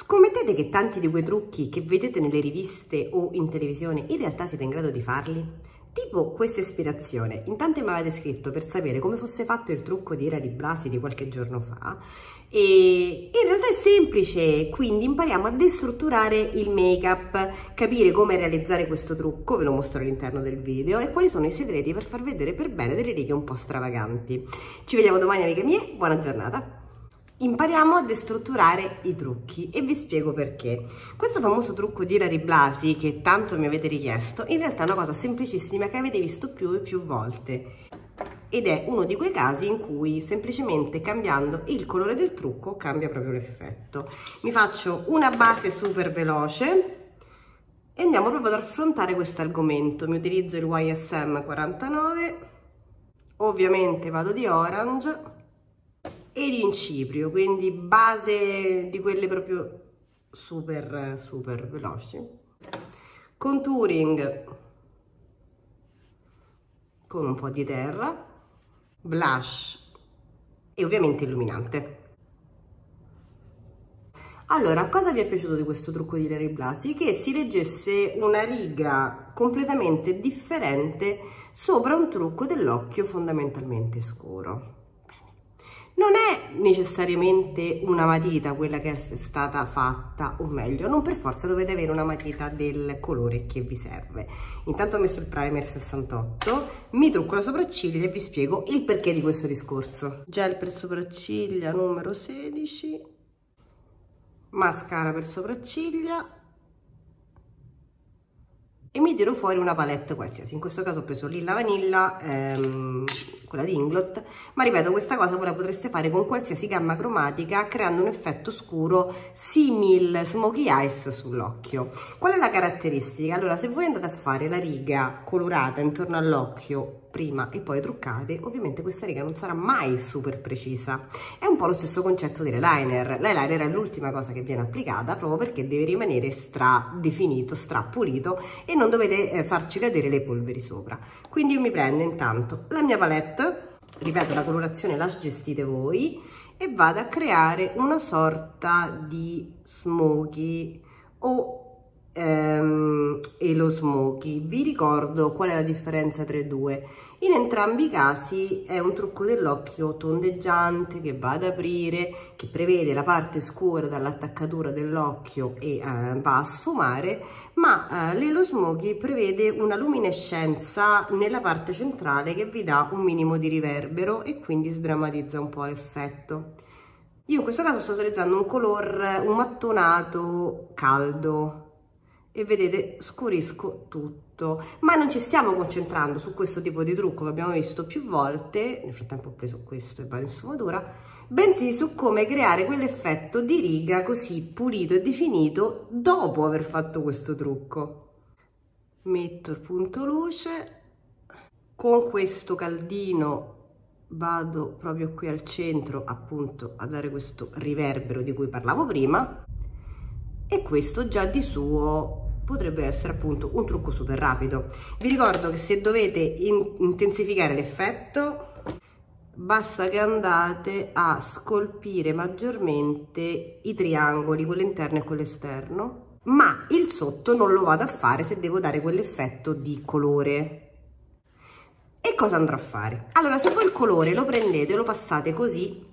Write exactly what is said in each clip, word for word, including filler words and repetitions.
Scommettete che tanti di quei trucchi che vedete nelle riviste o in televisione in realtà siete in grado di farli? Tipo questa ispirazione, in tanti mi avete scritto per sapere come fosse fatto il trucco di Ilary Blasi di qualche giorno fa e in realtà è semplice, quindi impariamo a destrutturare il make-up, capire come realizzare questo trucco, ve lo mostro all'interno del video, e quali sono i segreti per far vedere per bene delle righe un po' stravaganti. Ci vediamo domani amiche mie, buona giornata! Impariamo a destrutturare i trucchi e vi spiego perché. Questo famoso trucco di Ilary Blasi che tanto mi avete richiesto in realtà è una cosa semplicissima che avete visto più e più volte ed è uno di quei casi in cui semplicemente cambiando il colore del trucco cambia proprio l'effetto. Mi faccio una base super veloce e andiamo proprio ad affrontare questo argomento. Mi utilizzo il Y S M quarantanove, ovviamente vado di orange e di inciprio, quindi base di quelle proprio super super veloci, contouring con un po' di terra, blush e ovviamente illuminante. Allora, cosa vi è piaciuto di questo trucco di Ilary Blasi? Che si leggesse una riga completamente differente sopra un trucco dell'occhio fondamentalmente scuro. Non è necessariamente una matita quella che è stata fatta, o meglio, non per forza dovete avere una matita del colore che vi serve. Intanto ho messo il primer sessantotto, mi trucco la sopracciglia e vi spiego il perché di questo discorso. Gel per sopracciglia numero sedici, mascara per sopracciglia e mi tiro fuori una palette qualsiasi. In questo caso ho preso Lilla Vanilla, ehm, quella di Inglot, ma ripeto, questa cosa voi la potreste fare con qualsiasi gamma cromatica creando un effetto scuro simil smokey eyes sull'occhio. Qual è la caratteristica? Allora, se voi andate a fare la riga colorata intorno all'occhio prima e poi truccate, ovviamente questa riga non sarà mai super precisa. È un po' lo stesso concetto dell'eyeliner. L'eyeliner è l'ultima cosa che viene applicata proprio perché deve rimanere stra definito, stra pulito e non dovete eh, farci cadere le polveri sopra. Quindi io mi prendo intanto la mia palette, ripeto, la colorazione la gestite voi, e vado a creare una sorta di smokey o ehm, elo smokey. Vi ricordo qual è la differenza tra i due. In entrambi i casi è un trucco dell'occhio tondeggiante che va ad aprire, che prevede la parte scura dall'attaccatura dell'occhio e eh, va a sfumare, ma eh, l'elo smokey prevede una luminescenza nella parte centrale che vi dà un minimo di riverbero e quindi sdrammatizza un po' l'effetto. Io in questo caso sto utilizzando un color, un mattonato caldo, e vedete scurisco tutto, ma non ci stiamo concentrando su questo tipo di trucco che abbiamo visto più volte. Nel frattempo ho preso questo e vado in sfumatura, bensì su come creare quell'effetto di riga così pulito e definito dopo aver fatto questo trucco. Metto il punto luce, con questo caldino vado proprio qui al centro appunto a dare questo riverbero di cui parlavo prima, e questo già di suo potrebbe essere appunto un trucco super rapido. Vi ricordo che se dovete in intensificare l'effetto basta che andate a scolpire maggiormente i triangoli, quello interno e quello esterno, ma il sotto non lo vado a fare se devo dare quell'effetto di colore. E cosa andrò a fare? Allora, se voi il colore lo prendete e lo passate così,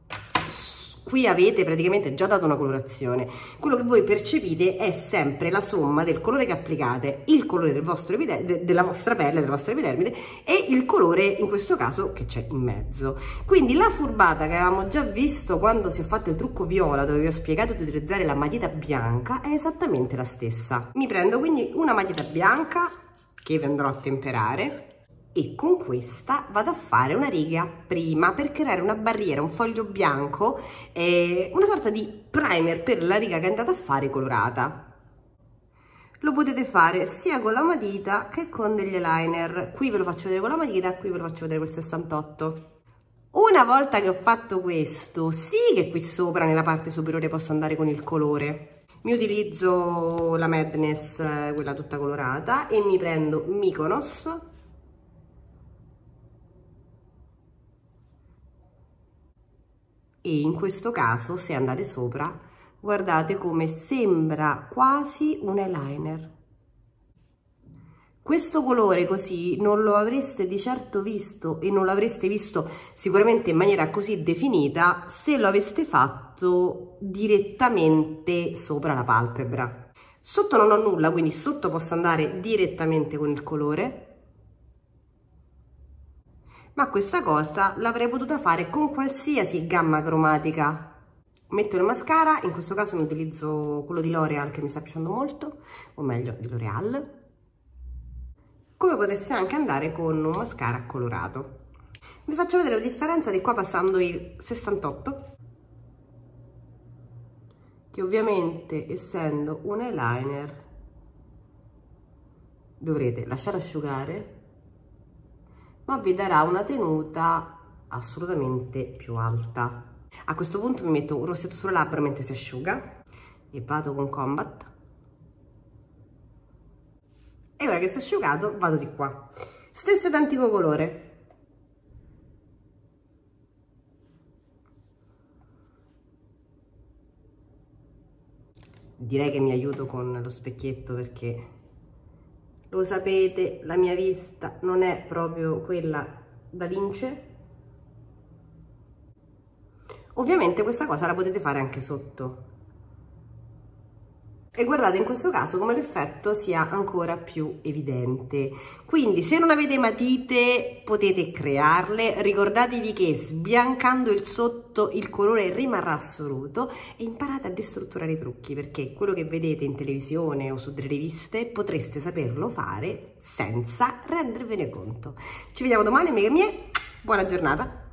qui avete praticamente già dato una colorazione. Quello che voi percepite è sempre la somma del colore che applicate, il colore del vostro de, della vostra pelle, della vostra epidermide, e il colore in questo caso che c'è in mezzo. Quindi la furbata che avevamo già visto quando si è fatto il trucco viola, dove vi ho spiegato di utilizzare la matita bianca, è esattamente la stessa. Mi prendo quindi una matita bianca che vi andrò a temperare e con questa vado a fare una riga prima per creare una barriera, un foglio bianco, eh, una sorta di primer per la riga che andate a fare colorata. Lo potete fare sia con la matita che con degli eyeliner. Qui ve lo faccio vedere con la matita, qui ve lo faccio vedere col sessantotto. Una volta che ho fatto questo, sì che qui sopra nella parte superiore posso andare con il colore. Mi utilizzo la Madness, quella tutta colorata, e mi prendo Mykonos e in questo caso, se andate sopra, guardate come sembra quasi un eyeliner. Questo colore così non lo avreste di certo visto, e non lo avreste visto sicuramente in maniera così definita se lo aveste fatto direttamente sopra la palpebra. Sotto non ho nulla, quindi sotto posso andare direttamente con il colore, ma questa cosa l'avrei potuta fare con qualsiasi gamma cromatica. Metto il mascara, in questo caso ne utilizzo quello di L'Oreal che mi sta piacendo molto, o meglio di L'Oreal. Come potreste anche andare con un mascara colorato. Vi faccio vedere la differenza di qua passando il sessantotto, che ovviamente essendo un eyeliner dovrete lasciare asciugare, ma vi darà una tenuta assolutamente più alta. A questo punto mi metto un rossetto sulle labbra mentre si asciuga e vado con Combat. E ora che si è asciugato vado di qua, stesso identico colore. Direi che mi aiuto con lo specchietto perché lo sapete, la mia vista non è proprio quella da lince. Ovviamente questa cosa la potete fare anche sotto. E guardate in questo caso come l'effetto sia ancora più evidente. Quindi se non avete matite potete crearle, ricordatevi che sbiancando il sotto il colore rimarrà assoluto e imparate a destrutturare i trucchi, perché quello che vedete in televisione o su delle riviste potreste saperlo fare senza rendervene conto. Ci vediamo domani amiche mie, buona giornata!